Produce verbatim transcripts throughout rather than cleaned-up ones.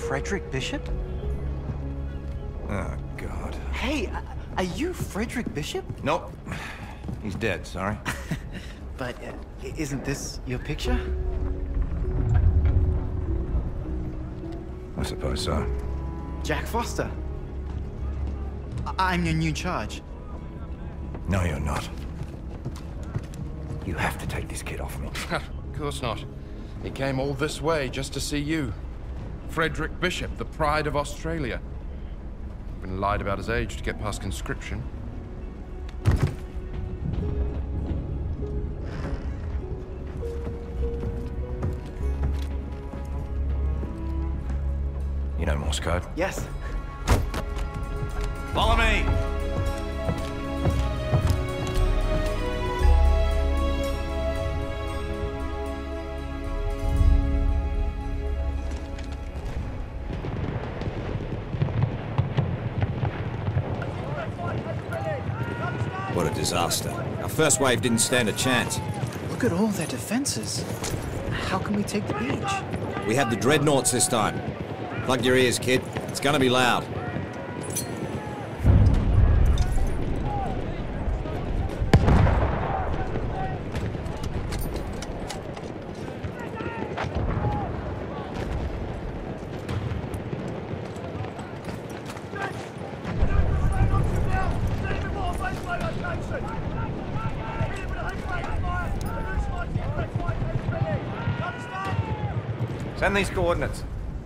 Frederick Bishop? Oh, God. Hey, are you Frederick Bishop? Nope. He's dead, sorry. But uh, isn't this your picture? I suppose so. Jack Foster. I I'm your new charge. No, you're not. You have to take this kid off me. Of course not. He came all this way just to see you. Frederick Bishop, the pride of Australia. Been lied about his age to get past conscription. You know Morse code? Yes. Follow me! What a disaster. Our first wave didn't stand a chance. Look at all their defenses. How can we take the beach? We have the dreadnoughts this time. Plug your ears, kid. It's gonna be loud. Send these coordinates.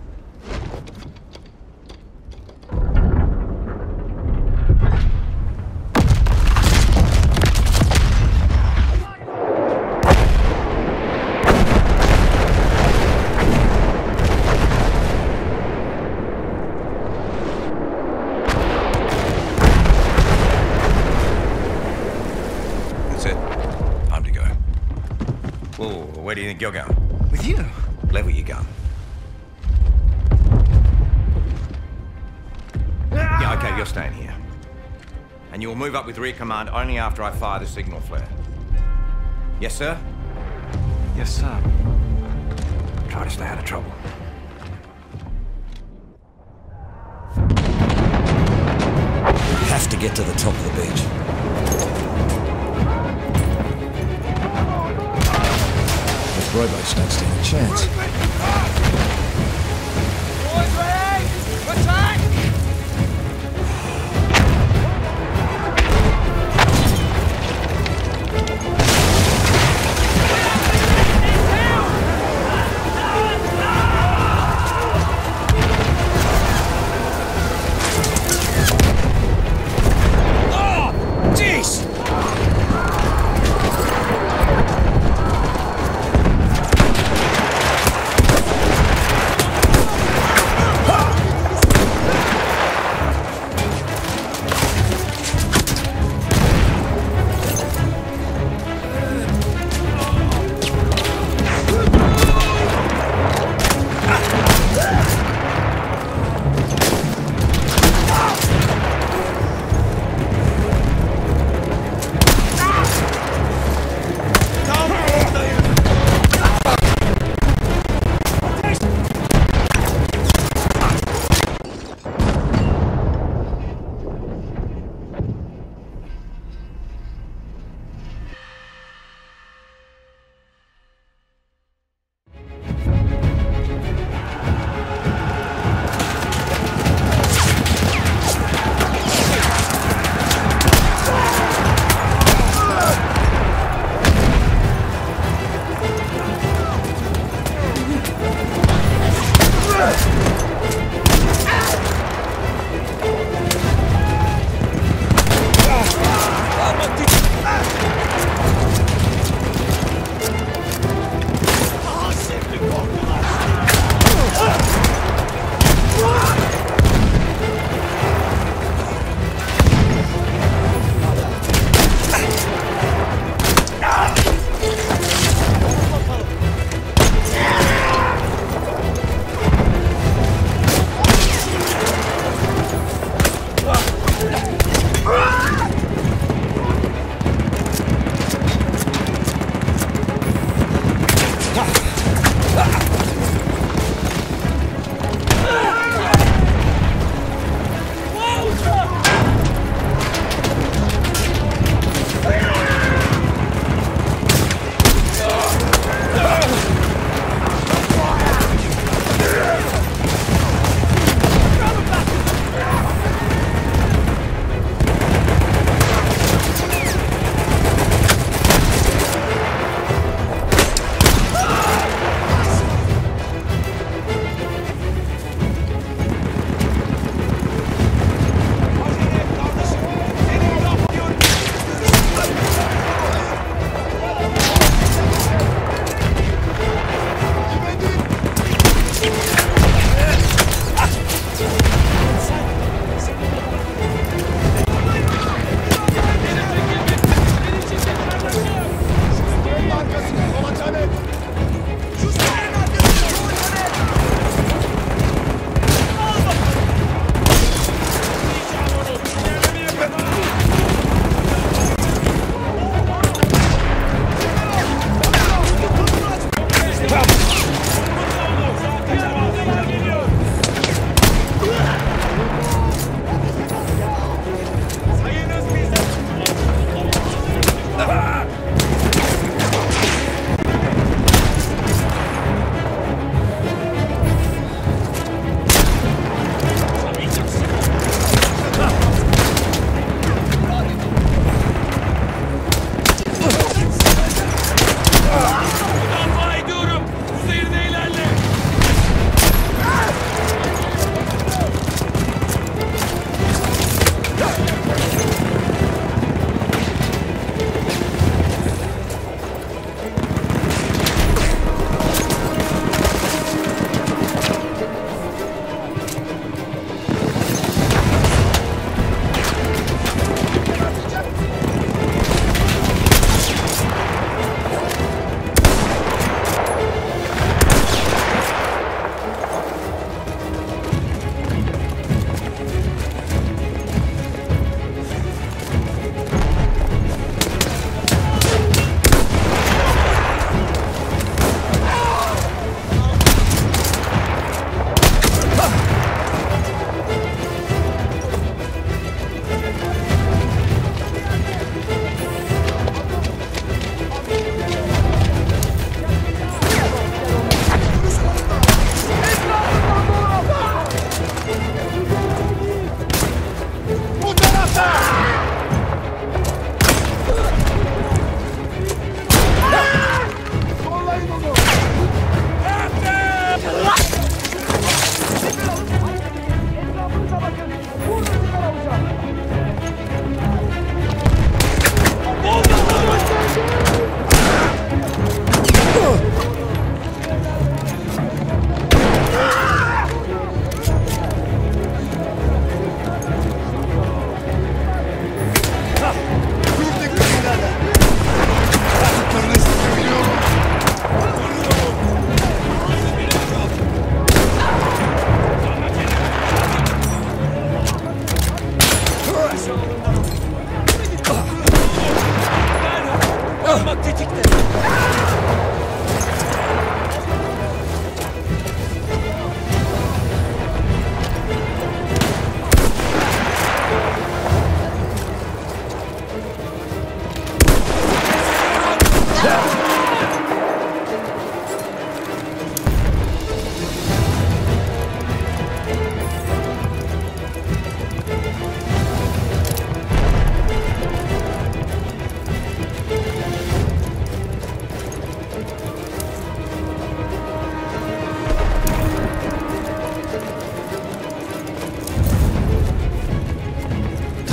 That's it. Time to go. Whoa, where do you think you're going? With you? Level your gun. Yeah, okay, you're staying here. And you will move up with rear command only after I fire the signal flare. Yes, sir? Yes, sir. Try to stay out of trouble. We have to get to the top of the beach. Those rowboats don't stand a chance. Boys ready? Attack!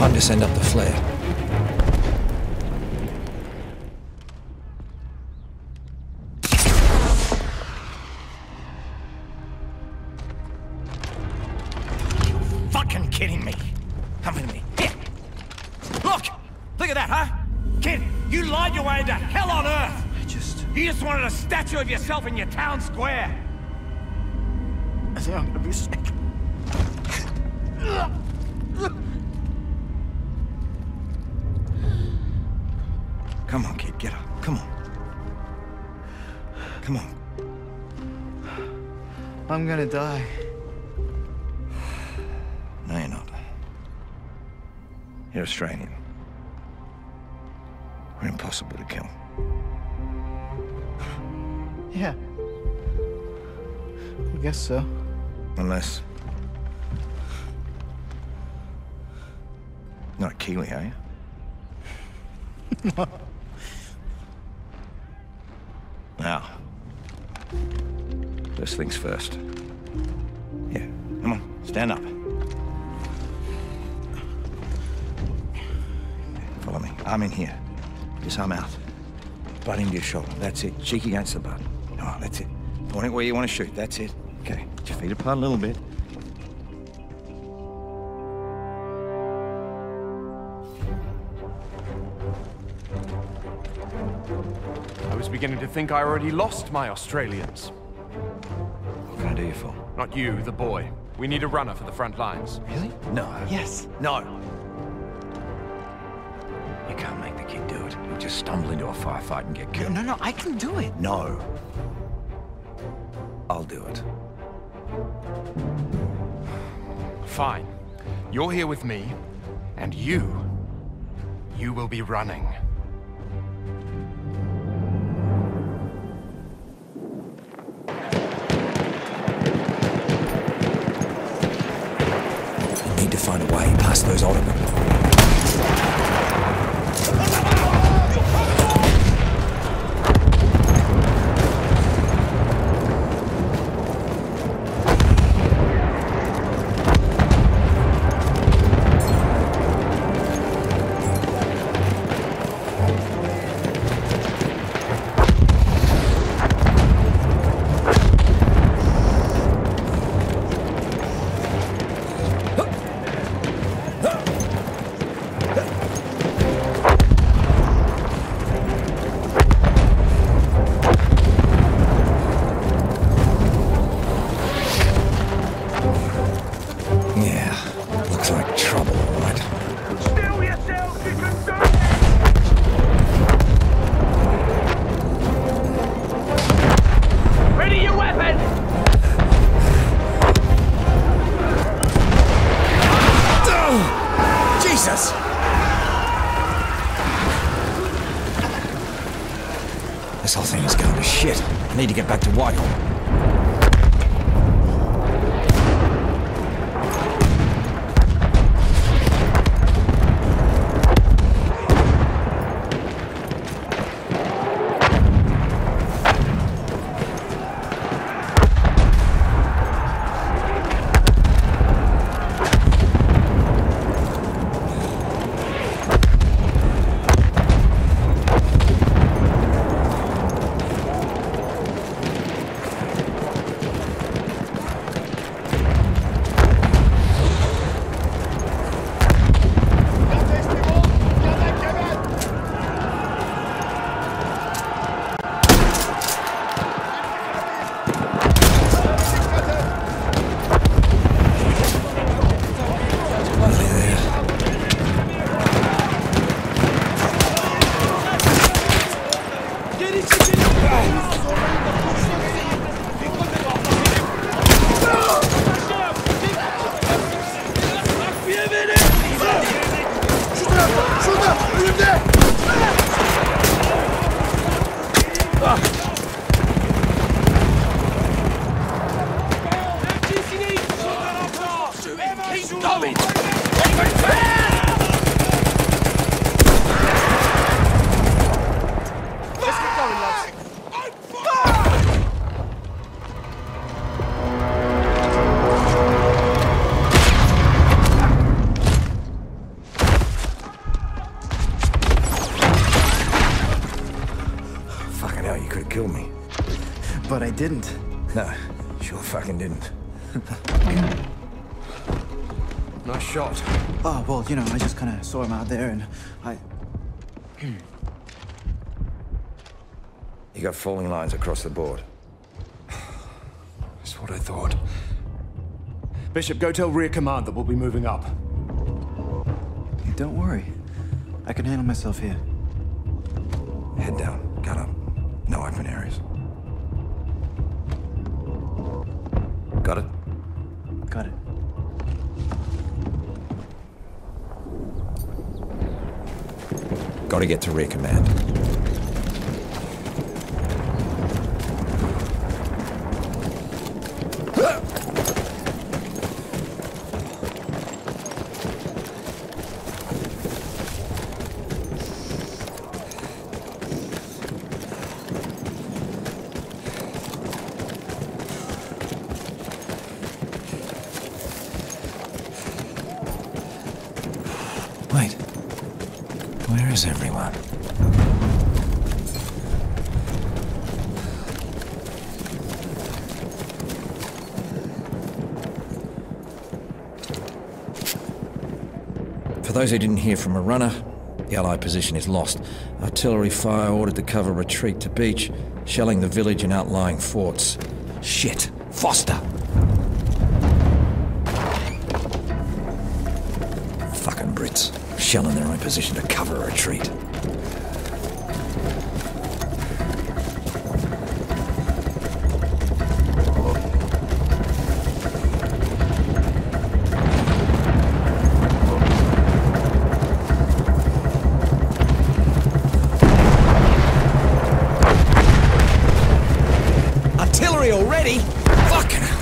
Time to send up the flare. Fucking kidding me? Come with me. Here. Look! Look at that, huh? Kid, you lied your way into hell on earth! I just... You just wanted a statue of yourself in your town square! I think I'm gonna be sick. Come on, kid, get up. Come on. Come on. I'm gonna die. No, you're not. You're Australian. We're impossible to kill. Yeah. I guess so. Unless... Not a Kiwi, are you? No. Now, first things first. Yeah, come on, stand up. Follow me. Arm in here. This arm out. Butt into your shoulder. That's it. Cheek against the butt. Come on, that's it. Point it where you want to shoot. That's it. Okay. Put your feet apart a little bit. I was beginning to think I already lost my Australians. What can I do you for? Not you, the boy. We need a runner for the front lines. Really? No. Yes. No. You can't make the kid do it. He'll just stumble into a firefight and get No, killed. no, no, I can do it. No. I'll do it. Fine. You're here with me, and you... you will be running. Need to find a way past those Ottoman. This whole thing is going to shit. I need to get back to Whitehall. didn't. No, sure fucking didn't. Nice shot. Oh, well, you know, I just kind of saw him out there and I... You got falling lines across the board. That's what I thought. Bishop, go tell rear command that we'll be moving up. Don't worry. I can handle myself here. Head down, gun up. No open areas. Got it? Got it. Gotta get to rear command. Wait. Where is everyone? For those who didn't hear from a runner, the Allied position is lost. Artillery fire ordered to cover retreat to beach, shelling the village and outlying forts. Shit! Foster! Fucking Brits. Shelling their own position to cover a retreat. Artillery already? Fucking hell.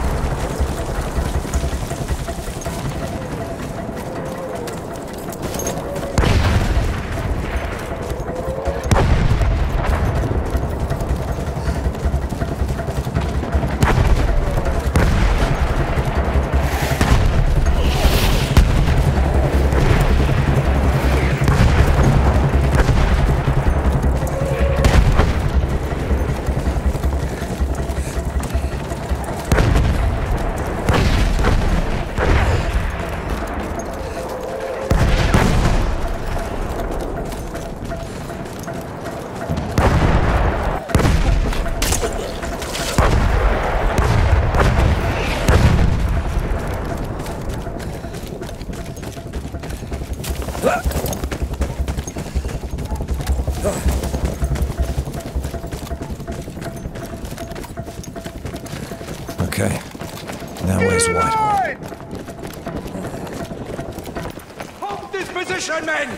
Okay. Now where's Whitehall? Hold this position, men!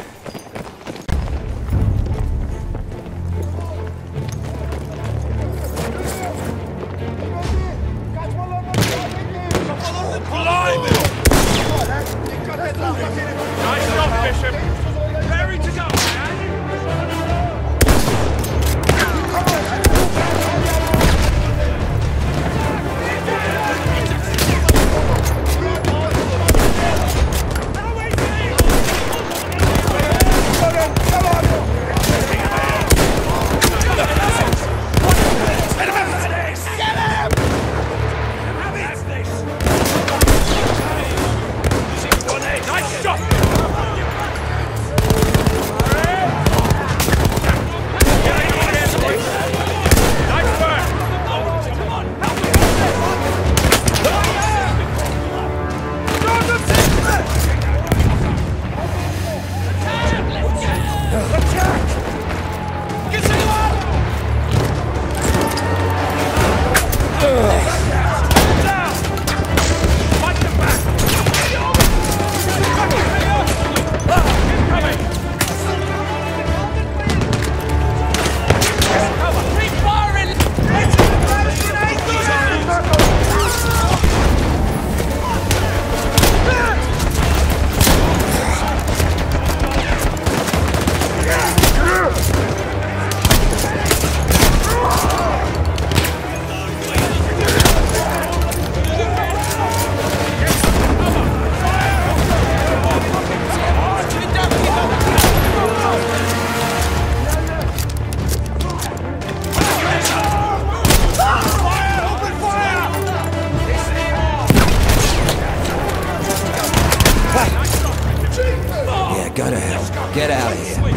Nice shot, Bishop. Ready to go, man. Go to hell. Get out of here.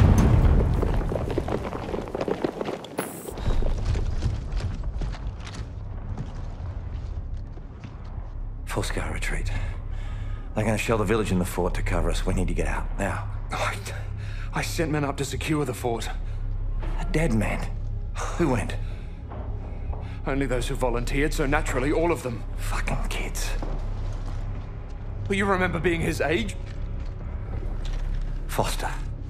Full-scale retreat. They're gonna shell the village and the fort to cover us. We need to get out, now. I, I sent men up to secure the fort. A dead man? Who went? Only those who volunteered, so naturally, all of them. Fucking kids. But you remember being his age? Foster.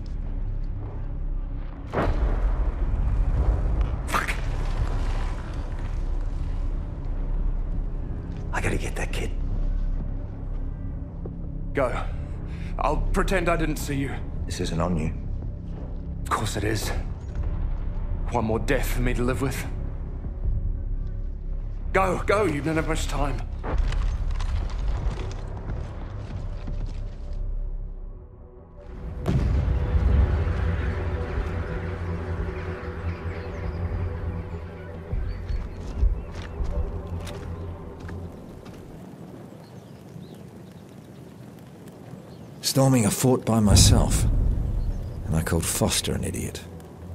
Fuck. I gotta get that kid. Go. I'll pretend I didn't see you. This isn't on you. Of course it is. One more death for me to live with. Go, go, you don't have much time. Storming a fort by myself. And I called Foster an idiot.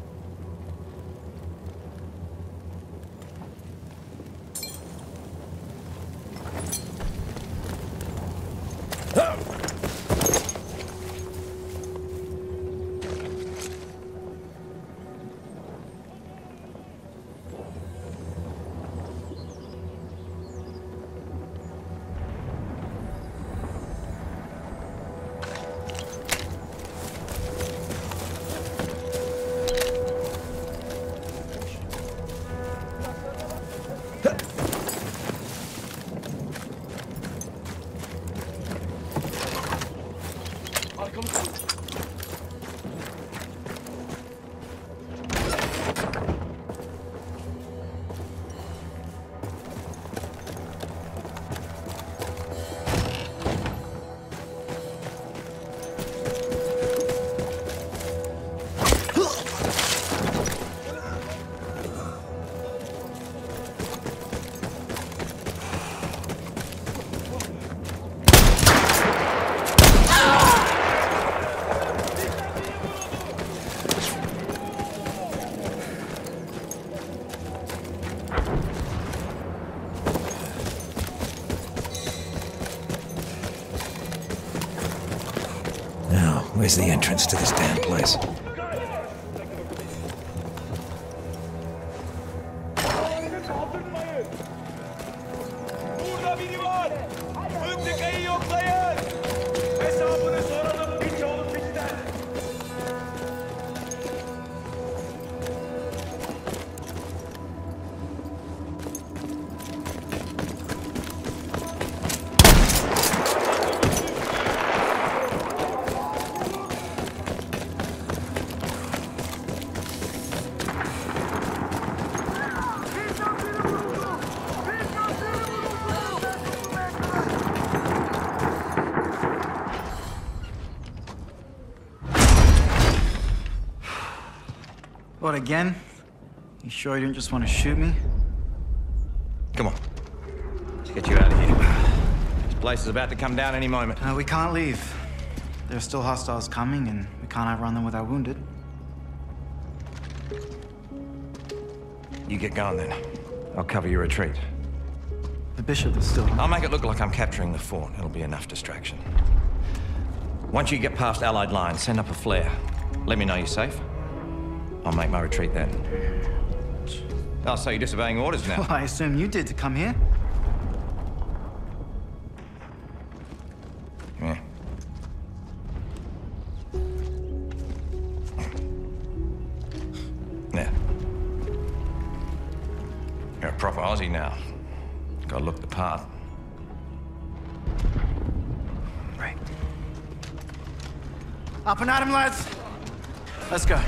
Where's the entrance to this damn place? What, again? You sure you didn't just want to shoot me? Come on. Let's get you out of here. This place is about to come down any moment. Uh, we can't leave. There are still hostiles coming, and we can't outrun them with our wounded. You get going then. I'll cover your retreat. The bishop is still... I'll make it look like I'm capturing the fort. It'll be enough distraction. Once you get past Allied lines, send up a flare. Let me know you're safe. I'll make my retreat then. Oh, so you're disobeying orders now? Well, I assume you did to come here. Yeah. Yeah. You're a proper Aussie now. Gotta look the part. Right. Up and at him, lads! Let's go.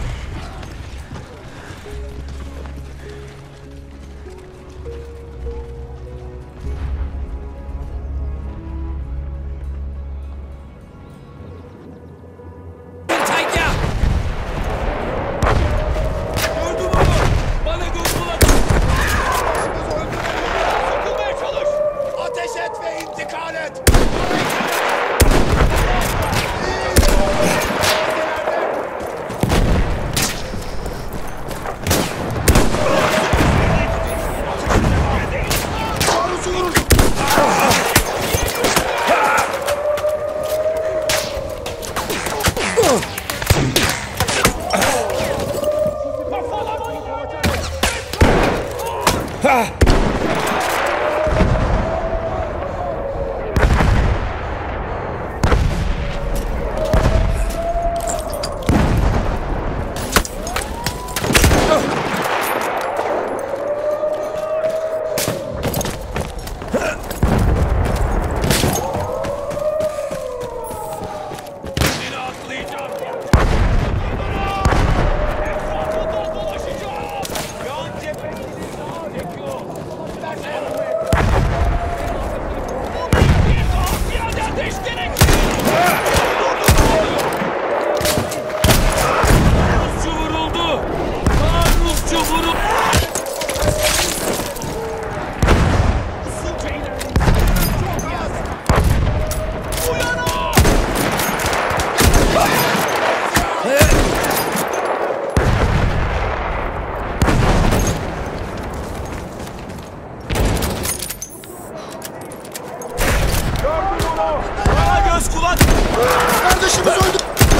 Göz kulak! Kardeşimiz öldü!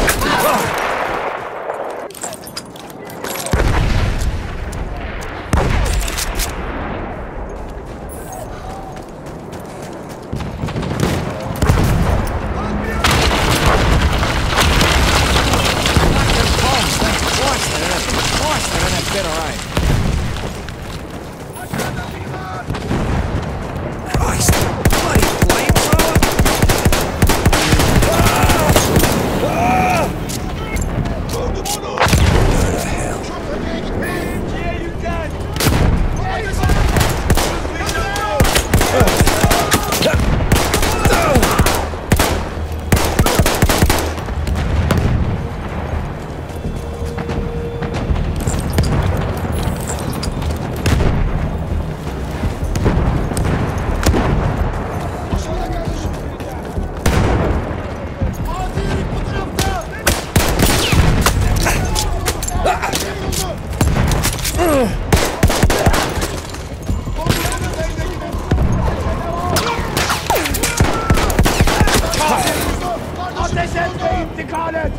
Ateş etme, intikal et!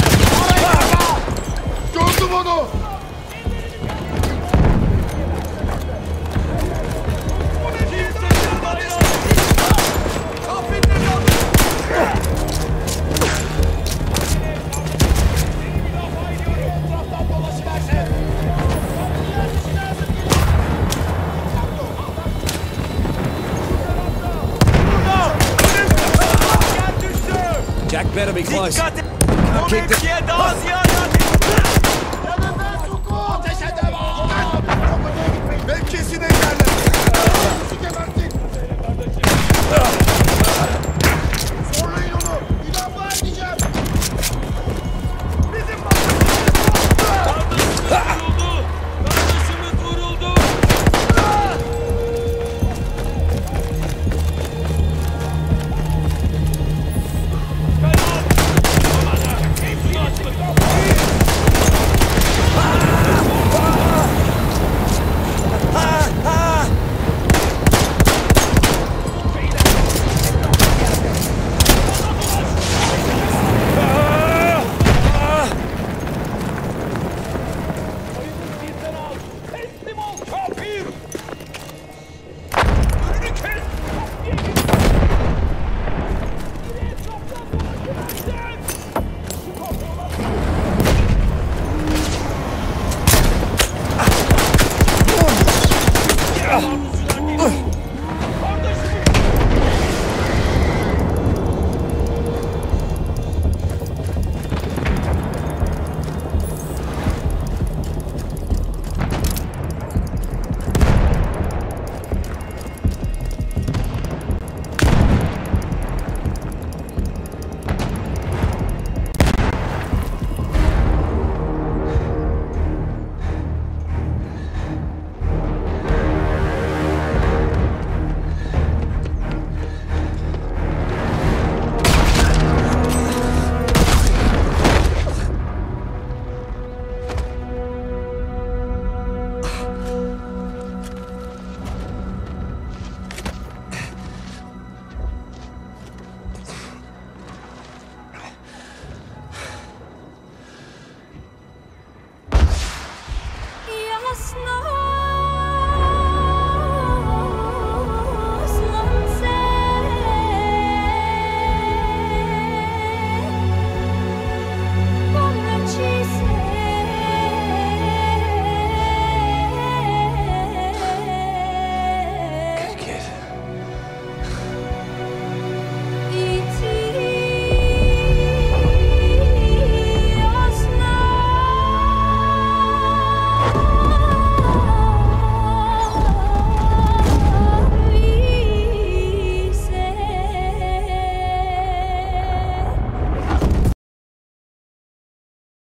Gördüm onu! Jack better be close. Dikkat et! O Kick the- mevkiye daha ziyade Ateşe devam! Mevkisine ilerle! Gebertin!